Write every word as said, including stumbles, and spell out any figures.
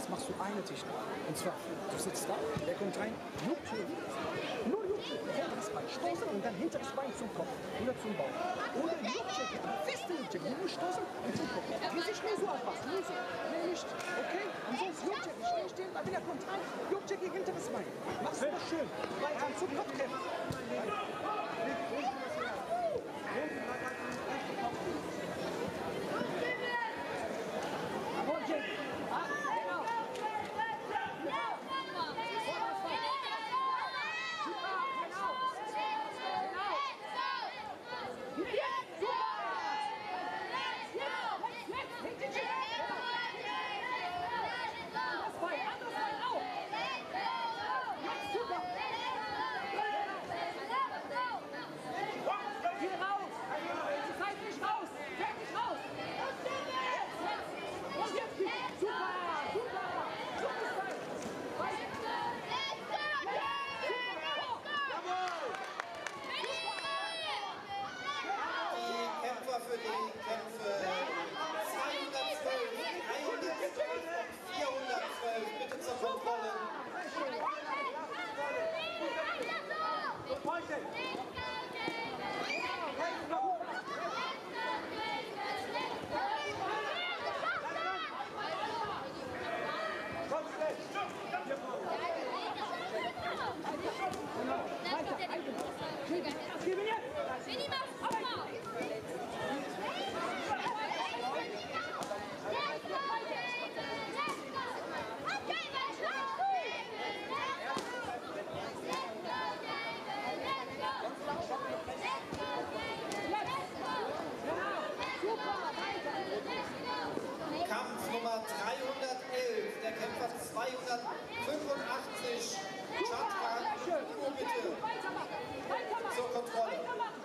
das machst du eine Technik. Und zwar, du sitzt da, der kommt rein, juckt hier, nur juckt hier, hinteres Bein stoßen und dann hinteres Bein zum Kopf oder zum Bauch. Oder juckt hier, feste juckt hier, nur stoßen und zum Kopf. Die sich nur so anpassen, nur so, nee, nicht, okay? Und sonst juckt hier, stehen, stehen, weil wenn er kommt rein, juckt hier hinteres Bein. Machst du das schön, weiter zum Kopfkräften. Für die Kämpfe zweihundertzwölf, dreihundertzwölf und vierhundertzwölf, bitte zur Kontrolle. Kampf Nummer dreihundertelf, der Kämpfer zweihundertfünfundachtzig, Chadha, bitte zur Kontrolle.